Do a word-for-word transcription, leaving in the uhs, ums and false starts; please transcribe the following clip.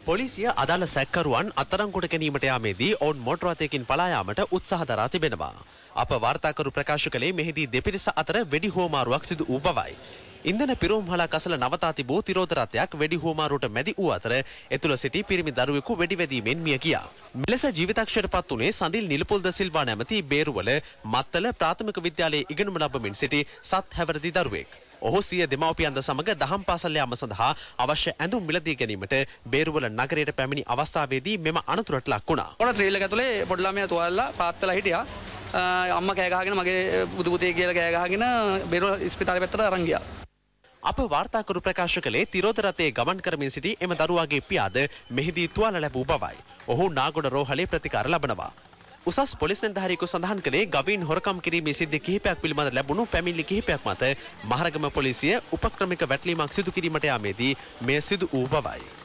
පොලිසිය අදාළ සැකකරුවන් අත්අඩංගුවට ගැනීමට යාමේදී ඔවුන් මෝටර රථයකින් පලා යාමට උත්සාහ දරා තිබෙනවා. අප වාර්තාකරු ප්‍රකාශ කළේ මෙහිදී දෙපිරිස අතර වෙඩි හුවමාරුවක් සිදු වූ බවයි. ඉන්ධන පිරවුම්හලක් අසල නවතා තිබූ තිරෝධ රථයක් වෙඩි හුවමාරුවට මැදි වූ අතර එතුළ සිටි පිරිමි දරුවෙකු වෙඩි වැදීමෙන් මිය ගියා. මෙලෙස ජීවිතක්ෂයට පත් වුණේ සඳිල් නිලපොල් ද සිල්වා නැමැති බේරුවල මත්තල ප්‍රාථමික විද්‍යාලයේ ඉගෙනුම ලබමින් සිටි සත් හැවිරිදි දරුවෙක්. ඔහු සිය දෙමව්පියන්ද සමග දහම් පාසල් යාම සඳහා අවශ්‍ය ඇඳුම් මිලදී ගැනීමට බේරුවල නගරයට පැමිණි අවස්ථාවේදී මෙම අනතුරට ලක් වුණා. ඔන්න ත්‍රීල් එක ඇතුලේ පොඩි ළමයා තුවාලලා පාත් වෙලා හිටියා. අම්මා කෑ ගහගෙන මගේ බුදු පුතේ කියලා කෑ ගහගෙන බේරුව ඉස්පිතාලේ පැත්තට අරන් ගියා. අප වාර්තාකරු ප්‍රකාශ කළේ තිරෝධ රථයේ ගමන් කරමින් සිටි එම දරුවාගේ පියාද මෙහිදී තුවාල ලැබූ බවයි. ඔහු නාගොඩ රෝහලේ ප්‍රතිකාර ලබනවා. උසස් පොලිස් නිලධාරියෙකු සඳහන් කළේ ගවීන් හොරකම් කිරීමේ සිද්ධි කිහිපයක් පිළිබඳ ලැබුණු පැමිණිලි කිහිපයක් මත මහරගම පොලිසිය උපක්‍රමික වැටලීමක් සිදු කිරීමට යාමේදී මෙය සිදු වූ බවයි.